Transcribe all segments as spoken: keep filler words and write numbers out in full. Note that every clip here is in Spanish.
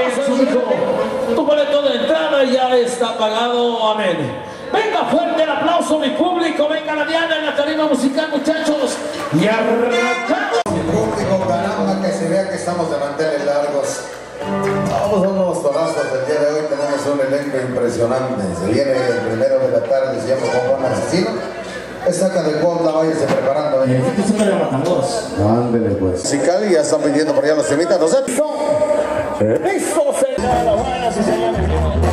su hijo. Tu boleto de entrada ya está pagado. Amén. Venga, fuerte el aplauso, mi público. Venga la Diana en la tarima musical, muchachos. Y arrancamos. Mi público, caramba, que se vea que estamos de manteles largos. Vamos a unos torazos. El día de hoy tenemos un elenco impresionante. Se viene el primero de la tarde, se llama Juan Asesino. Es saca de Cuautla, váyase preparando. ¿Eh? Ándele pues. Musical, ya están pidiendo por allá los temitas, ¿no sé? Listo, señora, buenas y señores.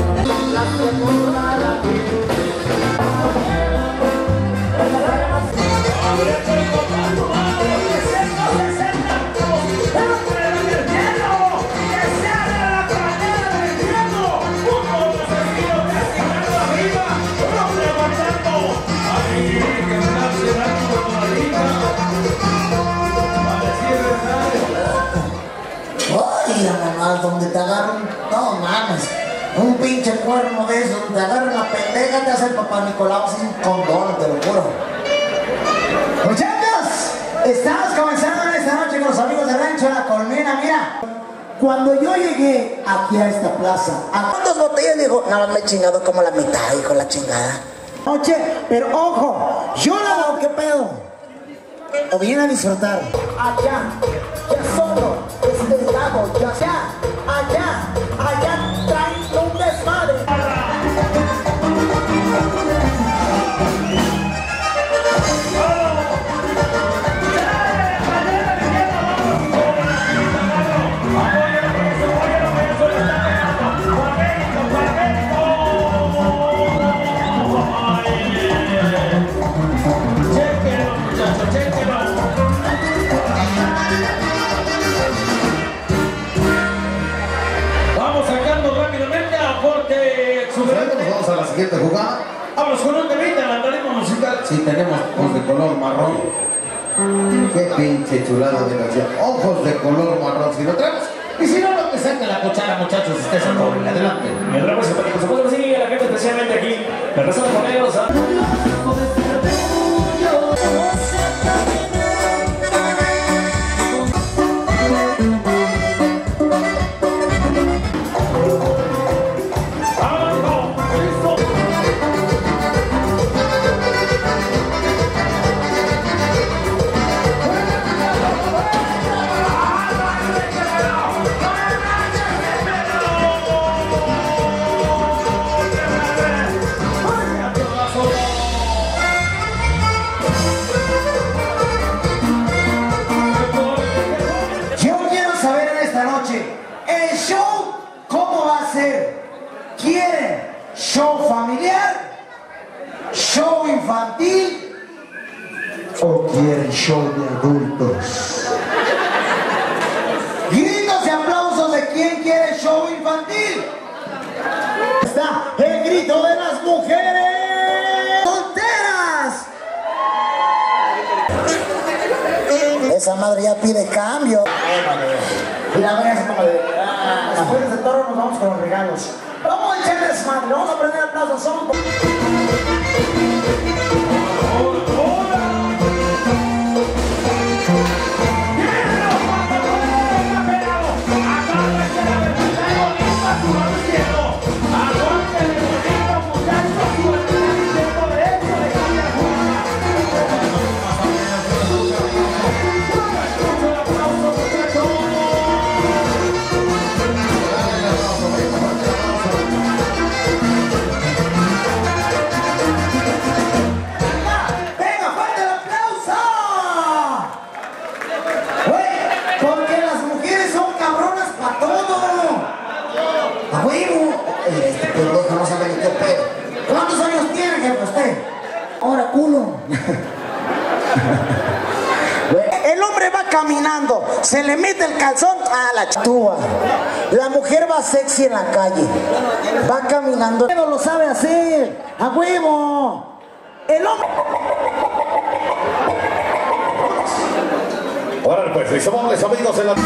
Donde te agarran, no mames, un pinche cuerno de eso, donde te agarran la pendeja, te hace el papá Nicolau sin condón, te lo juro. Muchachos, estamos comenzando esta noche con los amigos de Rancho La Colmena. Mira, cuando yo llegué aquí a esta plaza, ¿a cuántas botellas? Dijo, nada más me he chingado como la mitad, hijo, la chingada. Noche, pero ojo, yo la doy, ¿qué pedo? O viene a disfrutar. Allá, ya solo, este lado, ya allá, allá, allá traen un desmadre. Vamos a la siguiente jugada. Vamos con un temita en la tarima musical. Sí, tenemos ojos de color marrón. Qué pinche chulada de canción. Ojos de color marrón. Si lo traemos. Y si no, lo que saque la cuchara, muchachos. Estés en doble. Adelante. El ramo se por supuesto sí, la gente especialmente aquí. Me rezan los correos. El show, ¿cómo va a ser? ¿Quieren show familiar? ¿Show infantil? ¿O quieren show de adultos? Gritos y aplausos de quién quiere show infantil. Está el grito de las mujeres solteras. Esa madre ya pide cambio. Y la verdad es como de... Ah, después de todo nos vamos con los regalos. Vamos a echarle desmadre, vamos a prender aplausos. Somos... ¿Cuántos años tiene, jefe, usted? Ahora, culo. El hombre va caminando, se le mete el calzón a la chatúa. La mujer va sexy en la calle, va caminando. No lo sabe hacer, a huevo. El hombre... Ahora pues, listo, vamos amigos en la...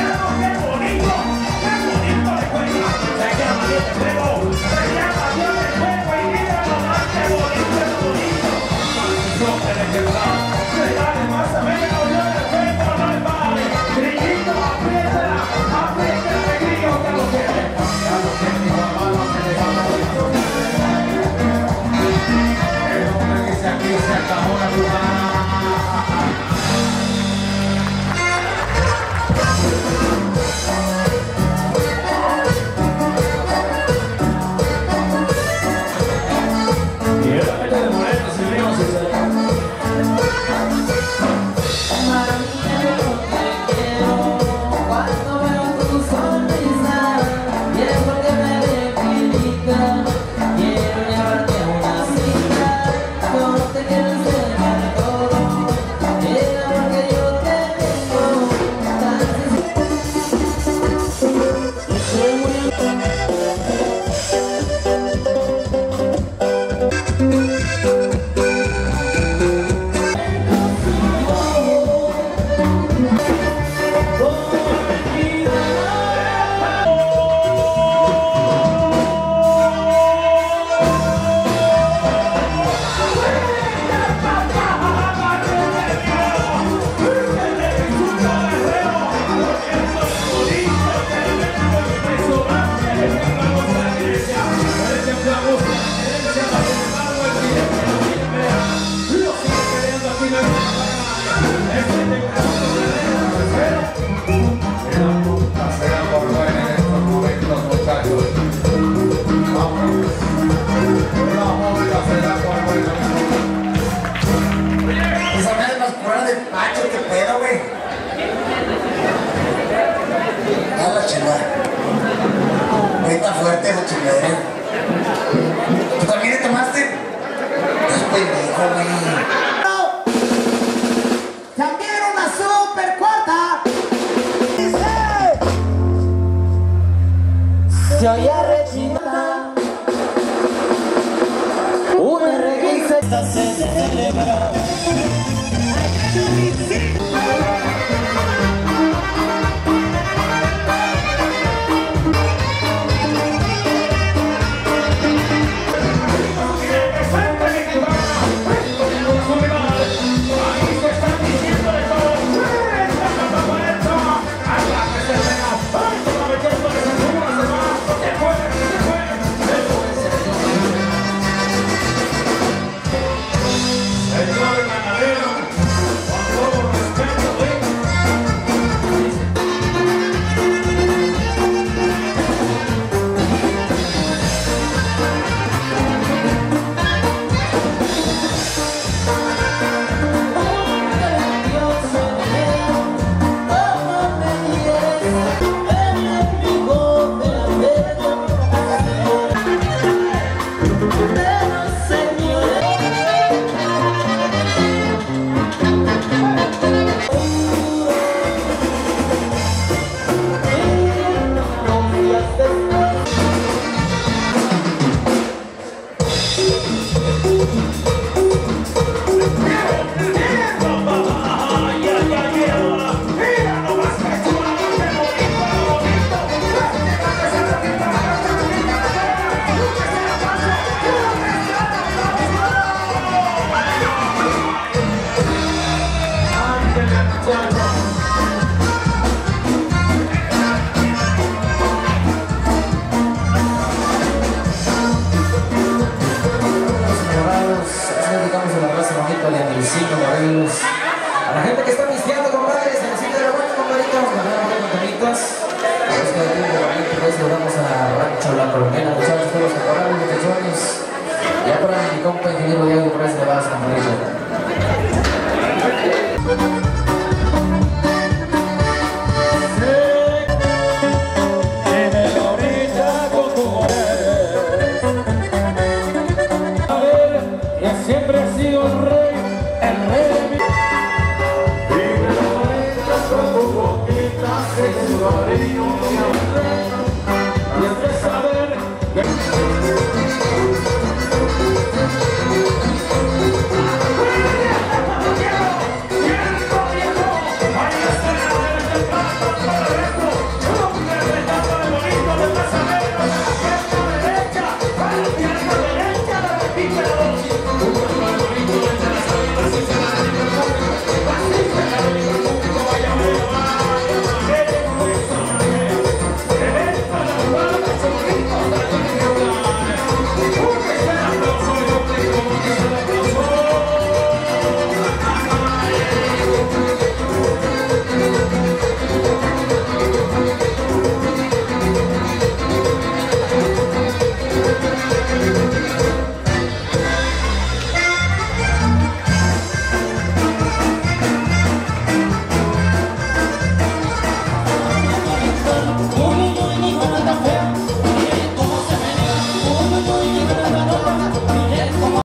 Pero se llama bien Está fuerte esa chingadera. ¿Tú también le tomaste? Estás pendejo, güey. También una super cuarta. Dice. Se oye rechinada. Una reguisa se celebra. A la gente que está pisteando, compadres, se necesita de buenos compadritos, nos vemos con contenitos. A ver si de vamos a Rancho La Colombiana, muchachos, todos los caporales, muchachones. Ya para mi compa ingeniero Diego, por eso le vas a compadritos.